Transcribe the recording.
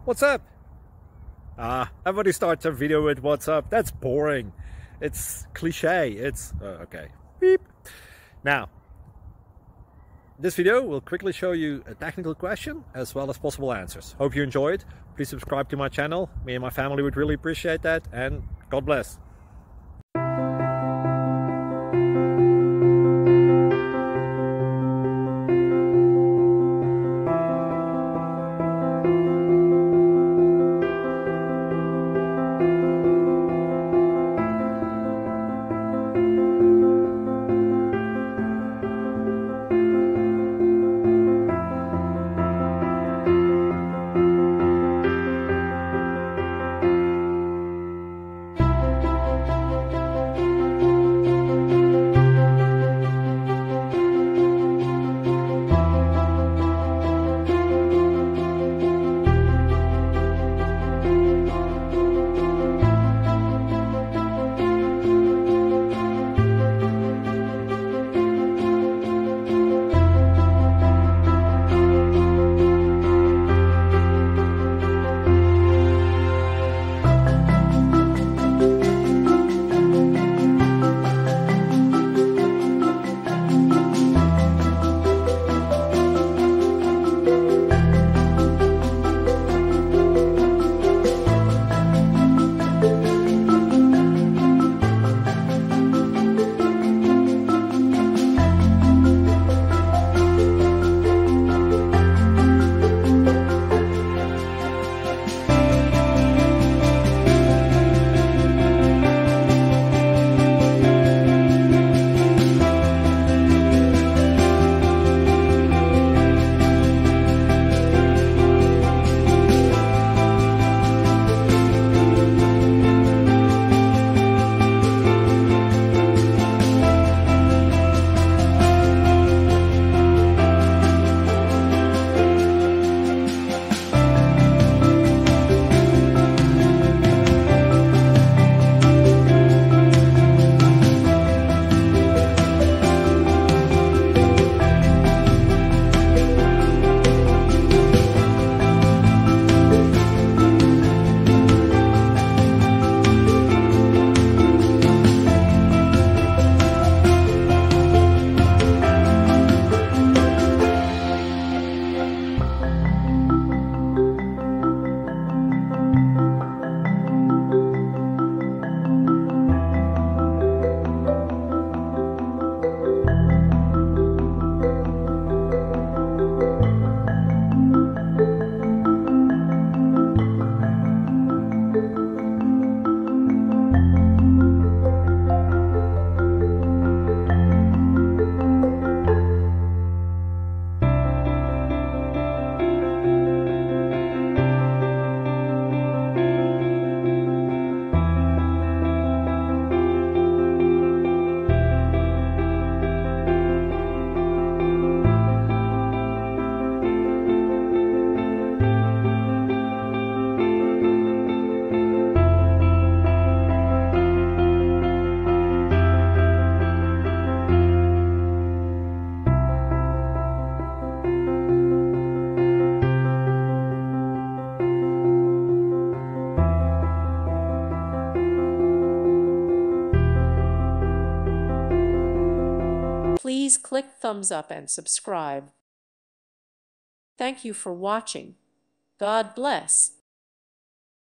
What's up? Everybody starts a video with what's up. That's boring. It's cliche. It's okay. Beep. Now, this video will quickly show you a technical question as well as possible answers. Hope you enjoyed. Please subscribe to my channel. Me and my family would really appreciate that, and God bless. Please click thumbs up and subscribe. Thank you for watching. God bless.